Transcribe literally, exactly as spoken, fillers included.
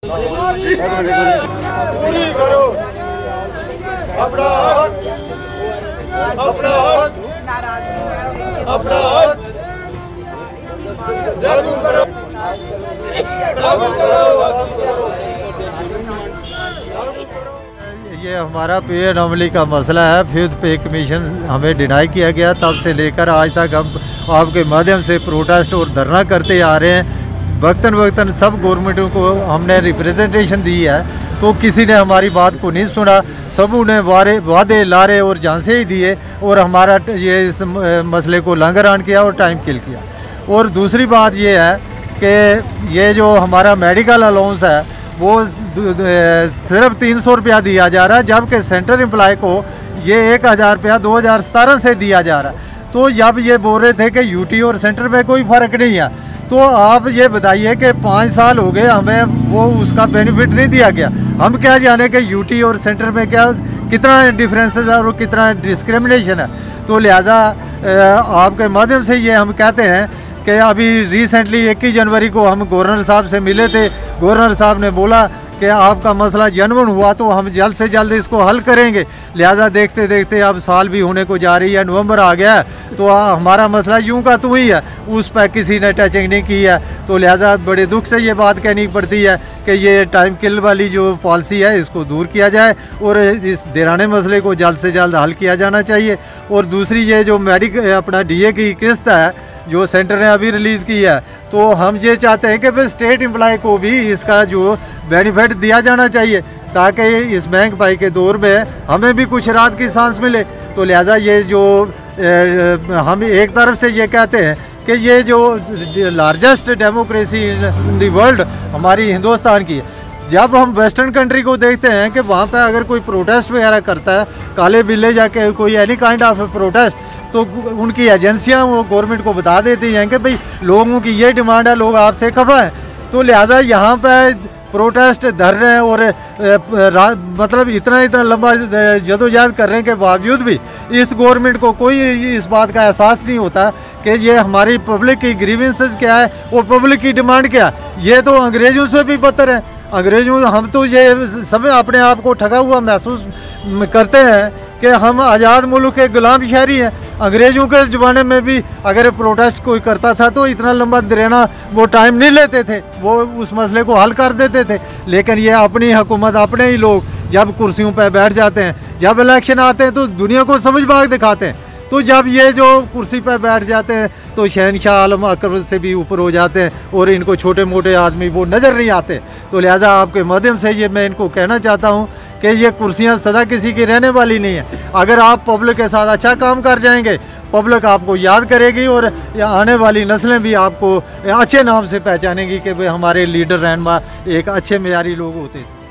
पूरी करो अपना हक, अपना हक, अपना हक लागू करो, लागू करो, लागू करो। ये हमारा पे अनोमली का मसला है। फिफ्थ पे कमीशन हमें डिनाई किया गया, तब से लेकर आज तक हम आपके माध्यम से प्रोटेस्ट और धरना करते आ रहे हैं। वक्तन वक्तन सब गवर्नमेंटों को हमने रिप्रेजेंटेशन दी है, तो किसी ने हमारी बात को नहीं सुना। सबों ने वारे वादे लारे और झांसे ही दिए और हमारा ये इस मसले को लंगरान किया और टाइम किल किया। और दूसरी बात ये है कि ये जो हमारा मेडिकल अलाउंस है वो सिर्फ तीन सौ रुपया दिया जा रहा है, जबकि सेंटर एम्प्लॉय को ये एक हज़ार रुपया दो हज़ार सतारह से दिया जा रहा है। तो जब ये बोल रहे थे कि यूटी और सेंटर में कोई फ़र्क नहीं है, तो आप ये बताइए कि पाँच साल हो गए हमें वो उसका बेनिफिट नहीं दिया गया। हम क्या जाने कि यूटी और सेंटर में क्या कितना डिफरेंसेस है और कितना डिस्क्रिमिनेशन है। तो लिहाजा आपके माध्यम से ये हम कहते हैं कि अभी रिसेंटली इक्कीस जनवरी को हम गवर्नर साहब से मिले थे। गवर्नर साहब ने बोला कि आपका मसला जनवन हुआ तो हम जल्द से जल्द इसको हल करेंगे। लिहाजा देखते देखते अब साल भी होने को जा रही है, नवंबर आ गया है, तो हमारा मसला यूं का तू ही है, उस पर किसी ने टचिंग नहीं की है। तो लिहाजा बड़े दुख से ये बात कहनी पड़ती है कि ये टाइम किल वाली जो पॉलिसी है इसको दूर किया जाए और इस देराने मसले को जल्द से जल्द हल किया जाना चाहिए। और दूसरी ये जो मेडिक अपना डी ए की किस्त है जो सेंटर ने अभी रिलीज़ की है, तो हम ये चाहते हैं कि फिर स्टेट एम्प्लॉय को भी इसका जो बेनिफिट दिया जाना चाहिए, ताकि इस महंगाई के दौर में हमें भी कुछ राहत की सांस मिले। तो लिहाजा ये जो ए, हम एक तरफ से ये कहते हैं कि ये जो largest democracy in the world हमारी हिंदुस्तान की है। जब हम वेस्टर्न कंट्री को देखते हैं कि वहाँ पे अगर कोई प्रोटेस्ट वगैरह करता है, काले बिल्ले जाके कोई एनी काइंड ऑफ प्रोटेस्ट, तो उनकी एजेंसियां वो गवर्नमेंट को बता देती हैं कि भाई लोगों की ये डिमांड है, लोग आपसे खफा हैं। तो लिहाजा यहाँ पे प्रोटेस्ट धरने और मतलब इतना इतना लंबा जदोजहद करने के बावजूद भी इस गवर्नमेंट को कोई इस बात का एहसास नहीं होता कि ये हमारी पब्लिक की ग्रीवेंसेस क्या है और पब्लिक की डिमांड क्या है। ये तो अंग्रेज़ों से भी बदतर है। अंग्रेज़ों हम तो ये सब अपने आप को ठगा हुआ महसूस करते हैं कि हम आज़ाद मुल्क के गुलाम शहरी हैं। अंग्रेज़ों के ज़माने में भी अगर प्रोटेस्ट कोई करता था तो इतना लंबा दरेना वो टाइम नहीं लेते थे, वो उस मसले को हल कर देते थे। लेकिन ये अपनी हुकूमत, अपने ही लोग जब कुर्सियों पर बैठ जाते हैं, जब इलेक्शन आते हैं तो दुनिया को समझ बाग दिखाते हैं। तो जब ये जो कुर्सी पर बैठ जाते हैं तो शहनशाह आलम अकबर से भी ऊपर हो जाते हैं और इनको छोटे मोटे आदमी वो नज़र नहीं आते। तो लिहाजा आपके माध्यम से ये मैं इनको कहना चाहता हूँ कि ये कुर्सियाँ सदा किसी की रहने वाली नहीं है। अगर आप पब्लिक के साथ अच्छा काम कर जाएंगे, पब्लिक आपको याद करेगी और आने वाली नस्लें भी आपको अच्छे नाम से पहचानेंगी कि भाई हमारे लीडर रहनुमा एक अच्छे मेयारी लोग होते थे।